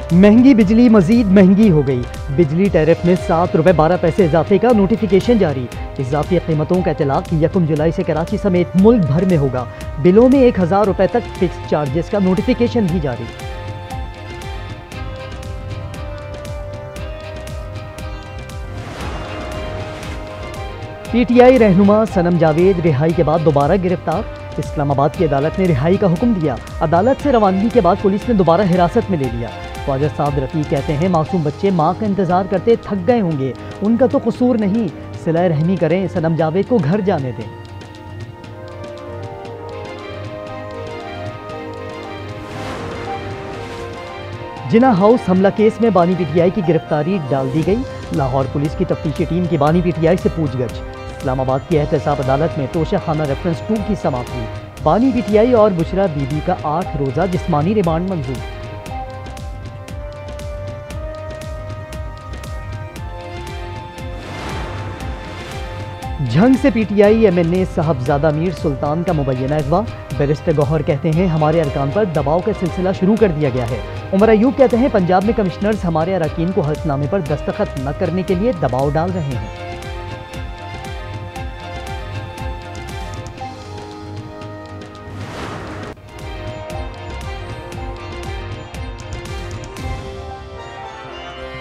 महंगी बिजली मजीद महंगी हो गई। बिजली टैरिफ में 7 रुपये 12 पैसे इजाफे का नोटिफिकेशन जारी। इजाफी कीमतों का इतलाक 1 जुलाई से कराची समेत मुल्क भर में होगा। बिलों में 1000 रुपये तक फिक्स चार्जेस का नोटिफिकेशन भी जारी। पीटीआई रहनुमा सनम जावेद रिहाई के बाद दोबारा गिरफ्तार। इस्लामाबाद की अदालत ने रिहाई का हुक्म दिया। अदालत से रवानगी के बाद पुलिस ने दोबारा हिरासत में ले लिया। ख्वाजा साद रफ़ी कहते हैं मासूम बच्चे माँ का इंतजार करते थक गए होंगे, उनका तो कसूर नहीं, सिला रहमी करें, सनम जावेद को घर जाने दें। जिना हाउस हमला केस में बानी पीटीआई की गिरफ्तारी डाल दी गई। लाहौर पुलिस की तफ्तीशी टीम की बानी पीटीआई से पूछगछ। इस्लामाबाद की एहतसाब अदालत में तोशा खाना रेफरेंस 2 की समाप्त हुई। बानी पीटीआई और बुशरा बीबी का 8 रोज़ा जिस्मानी रिमांड मंजूर। झंग से पीटीआई एमएनए साहबजादा मीर सुल्तान का मुबैना अगवा। बैरिस्टर गौहर कहते हैं हमारे अरकान पर दबाव का सिलसिला शुरू कर दिया गया है। उमर अयूब कहते हैं पंजाब में कमिश्नर्स हमारे अरकान को हल्फनामे पर दस्तखत न करने के लिए दबाव डाल रहे हैं।